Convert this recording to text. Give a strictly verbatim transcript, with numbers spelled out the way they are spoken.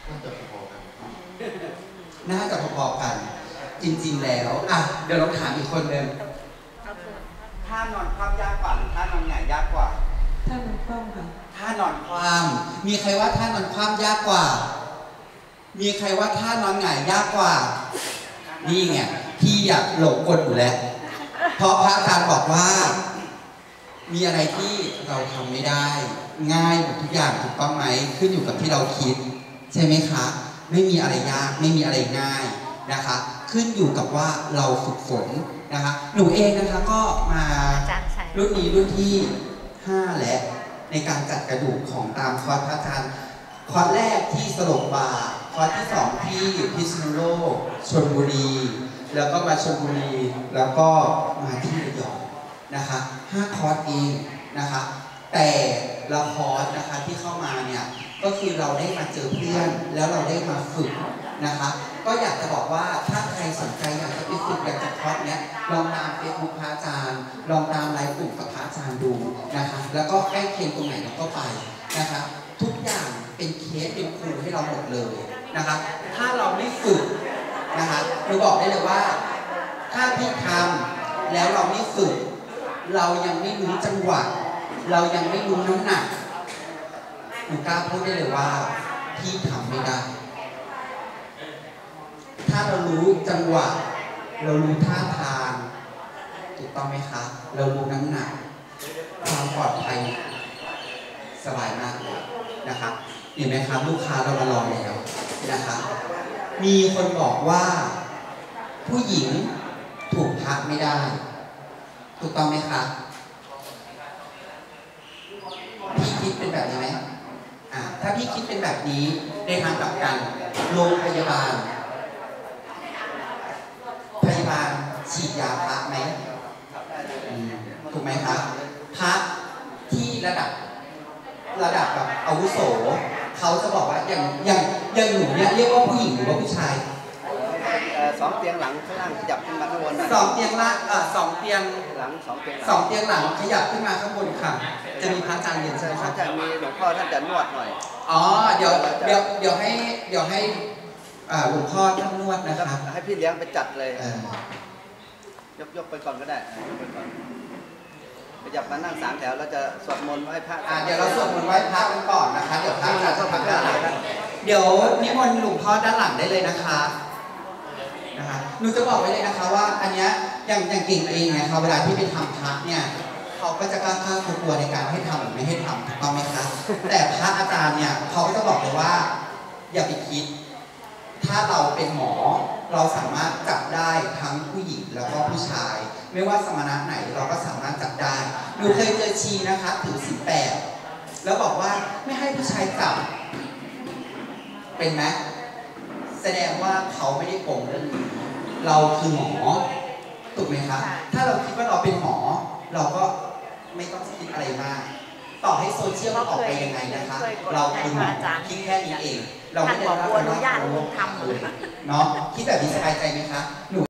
น่าจะพอๆกันน่าจะพอๆกันจริงๆแล้วอ่ะเดี๋ยวเราถามอีกคนหนึ่งท่านอนคว่ำยากกว่าหรือท่านอนหงายยากกว่าท่านอนคว่ำค่ะท่านอนคว่ำมีใครว่าท่านอนคว่ำยากกว่ามีใครว่าท่านอนหงายยากกว่านี่ไงพี่อยากหลงกลอยู่แล้วเพราะพระอาจารย์บอกว่ามีอะไรที่เราทำไม่ได้ง่ายหมดทุกอย่างถูกต้องไหมขึ้นอยู่กับที่เราคิดใช่ไหมคะไม่มีอะไรยากไม่มีอะไรง่ายนะคะขึ้นอยู่กับว่าเราฝึกฝนนะคะหนูเองนะคะก็มารุ่นนี้รุ่นที่ห้าและในการจัดกระดูกของตามคอร์สพระอาจารย์คอร์สแรกที่สลบบาคอร์สที่สองที่พิษณุโลกชลบุรีแล้วก็มาชลบุรีแล้วก็มาที่ระยองนะคะห้าคอร์สเองนะคะแต่ละคอร์สนะคะที่เข้ามาเนี่ยก็คือเราได้มาเจอเพื่อนแล้วเราได้มาฝึกนะคะก็อยากจะบอกว่าถ้าใครสนใจอยากจะไปฝึกอยากจะคอร์สเนี้ยลองตามเฟซบุ๊กพระอาจารย์ลองตามไลฟ์กลุ่มกับพระอาจารย์ดูนะคะแล้วก็ใกล้เคียงตรงไหนเราก็ไปนะคะทุกอย่างเป็นเคสเป็นครูให้เราหมดเลยนะคะถ้าเราไม่ฝึกนะคะหนูบอกได้เลยว่าถ้าพี่ทำแล้วเราไม่ฝึกเรายังไม่รู้จังหวะเรายังไม่รู้น้ำหนักหนูกล้าพูดได้เลยว่าพี่ทำไม่ได้ถ้าเรารู้จังหวะเรารู้ท่าทางถูกต้องไหมคะเรารู้น้ำหนักความปลอดภัยสบายมากเลยนะคะเห็นไหมครับลูกค้าเรามาลองแล้วนะคะมีคนบอกว่าผู้หญิงถูกพักไม่ได้ถูกต้องไหมคะพี่คิดเป็นแบบนี้ไหมอ่าถ้าพี่คิดเป็นแบบนี้ในทางกลับกันโรงพยาบาลพยาบาลฉีดยาพระไหมถูกไหมครับพระที่ระดับระดับแบบอาวุโสเขาจะบอกว่าอย่างอย่างอย่างหนูเนี่ยเรียกว่าผู้หญิงหรือว่าผู้ชายสองเตียงหลังข้างล่างขยับขึ้นมาข้างบนสองเตียงล่างอ่าสองเตียงหลังสองเตียงสองเตียงหลังขยับขึ้นมาข้างบนค่ะจะมีพระอาจารย์เรียนใช่ไหมครับจะมีหลวงพ่อท่านจะนวดหน่อยอ๋อเดี๋ยวเดี๋ยวเดี๋ยวให้เดี๋ยวให้หลวงพ่อท่านนวดนะครับให้พี่เลี้ยงไปจัดเลยยกยกไปก่อนก็ได้ยกไปก่อนขยับมานั่งสามแถวเราจะสวดมนต์ไหว้พระเดี๋ยวเราสวดมนต์ไหว้พระกันก่อนนะคะเดี๋ยวพระอาจารย์จะทำด้านหลังเดี๋ยวนิมนต์หลวงพ่อด้านหลังได้เลยนะคะนะคะหนูจะบอกไว้เลยนะคะว่าอันเนี้ยอย่างอย่างกิ่งเองเนี่ยเขาเวลาที่ไปทำพระเนี่ยเขาก็จะกล้าข้ากลัวในการให้ทำหรือไม่ให้ทำถูกต้องไหมคะแต่พระอาจารย์เนี่ยเขาก็จะบอกเลยว่าอย่าไปคิดถ้าเราเป็นหมอเราสามารถจับได้ทั้งผู้หญิงแล้วก็ผู้ชายไม่ว่าสมณะไหนเราก็สามารถจับได้หนูเคยเจอชีนะคะถือศีลแปดแล้วบอกว่าไม่ให้ผู้ชายจับเป็นไหมแสดงว่าเขาไม่ได้โกงเรื่องนี้เราคือหมอถูกไหมคะถ้าเราคิดว่าเราเป็นหมอเราก็ไม่ต้องคิดอะไรมากต่อให้โซเชียลมันออกไปยังไงนะคะเราคือหมอคิดแค่นี้เองเราไม่ได้รับอนุญาตทำเลยเนาะคิดแบบนี้สบายใจไหมคะหนู